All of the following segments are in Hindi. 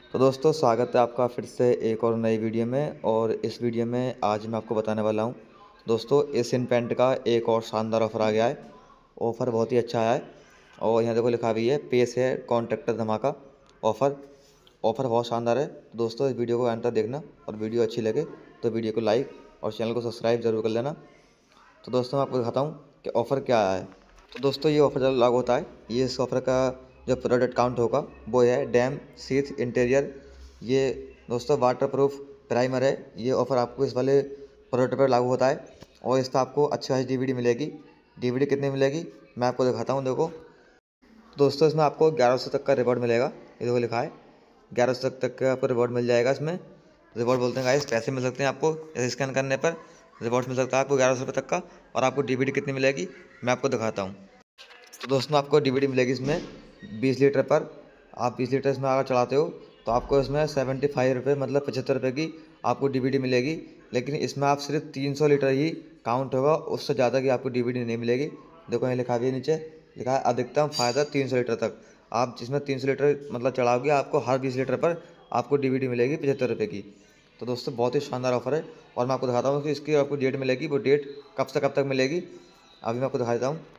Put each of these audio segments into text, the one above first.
तो दोस्तों स्वागत है आपका फिर से एक और नई वीडियो में। और इस वीडियो में आज मैं आपको बताने वाला हूं दोस्तों एशियन पेंट का एक और शानदार ऑफ़र आ गया है। ऑफ़र बहुत ही अच्छा आया है और यहाँ देखो लिखा भी है पेश है कॉन्ट्रैक्टर धमाका ऑफ़र। ऑफ़र बहुत शानदार है। तो दोस्तों इस वीडियो को अंत तक देखना और वीडियो अच्छी लगे तो वीडियो को लाइक और चैनल को सब्सक्राइब जरूर कर लेना। तो दोस्तों मैं आपको दिखाता हूँ कि ऑफ़र क्या आया है। तो दोस्तों ये ऑफ़र जब लागू होता है, ये इस ऑफ़र का जो प्रोडक्ट काउंट होगा वो है डैम सीथ इंटीरियर। ये दोस्तों वाटरप्रूफ प्राइमर है। ये ऑफ़र आपको इस वाले प्रोडक्ट पर लागू होता है और इसका आपको अच्छा खासी DVD मिलेगी। DVD कितनी मिलेगी मैं आपको दिखाता हूँ। देखो दोस्तों इसमें आपको 1100 तक का रिवॉर्ड मिलेगा। ये देखो लिखा है 1100 तक का आपको रिवॉर्ड मिल जाएगा। इसमें रिवॉर्ड बोलते हैं गाइस, पैसे मिल सकते हैं आपको स्कैन करने पर। रिवॉर्ड मिल सकता है आपको 1100 रुपये तक का। और आपको DVD कितनी मिलेगी मैं आपको दिखाता हूँ। तो दोस्तों आपको DVD मिलेगी इसमें 20 लीटर पर। आप 20 लीटर इसमें अगर चलाते हो तो आपको इसमें 75 रुपये मतलब 75 रुपये की आपको DVD मिलेगी। लेकिन इसमें आप सिर्फ 300 लीटर ही काउंट होगा, उससे ज़्यादा की आपको DVD नहीं मिलेगी। देखो यहाँ लिखा भी है, नीचे लिखा है अधिकतम फ़ायदा 300 लीटर तक। आप जिसमें 300 लीटर मतलब चलाओगे आपको हर 20 लीटर पर आपको DVD मिलेगी 75 रुपये की। तो दोस्तों बहुत ही शानदार ऑफ़र है और मैं आपको दिखाता हूँ कि इसकी आपको डेट मिलेगी। वो डेट कब से कब तक मिलेगी अभी मैं आपको दिखा देता हूँ।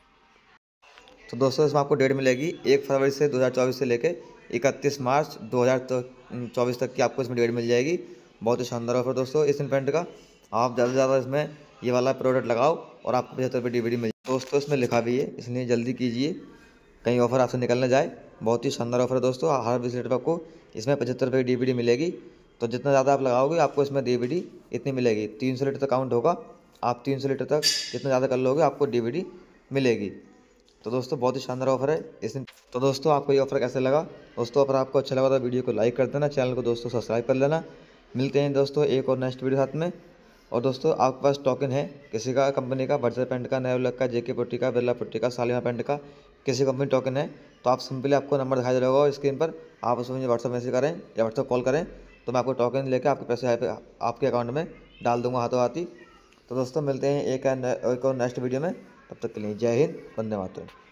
तो दोस्तों इसमें आपको डेट मिलेगी 1 फरवरी से 2024 से लेकर 31 मार्च 2024 तक की आपको इसमें डेट मिल जाएगी। बहुत ही शानदार ऑफर दोस्तों एशियन पेंट का। आप ज़्यादा से ज़्यादा इसमें ये वाला प्रोडक्ट लगाओ और आपको 75 रुपये DVD मिल जाए। दोस्तों इसमें लिखा भी है, इसलिए जल्दी कीजिए कहीं ऑफर आपसे निकल न जाए। बहुत ही शानदार ऑफर है दोस्तों। हर 20 लीटर पर आपको इसमें 75 रुपये की DVD मिलेगी। तो जितना ज़्यादा आप लगाओगे आपको इसमें DVD इतनी मिलेगी। 300 लीटर तक काउंट होगा। आप 300 लीटर तक जितना ज़्यादा कर लोगे आपको DVD मिलेगी। तो दोस्तों बहुत ही शानदार ऑफर है इसमें। तो दोस्तों आपको ये ऑफर कैसे लगा? दोस्तों अगर आपको अच्छा लगा तो वीडियो को लाइक कर देना, चैनल को दोस्तों सब्सक्राइब कर लेना। मिलते हैं दोस्तों एक और नेक्स्ट वीडियो साथ में। और दोस्तों आपके पास टोकन है किसी का कंपनी का, बर्जर पेंट का, नेवलक का, JK पुट्टी का, बिरला पुट्टी का, सालिमा पेंट का, किसी कंपनी टोकन है तो आप सिंपली आपको नंबर दिखाई दे रहा होगा स्क्रीन पर। आप उसमें मुझे व्हाट्सअप मैसेज करें या व्हाट्सअप कॉल करें तो मैं आपको टोकन लेकर आपके पैसे आपके अकाउंट में डाल दूँगा हाथों हाथ ही। तो दोस्तों मिलते हैं एक और नेक्स्ट वीडियो में। तब तक के लिए जय हिंद, वंदे मातरम।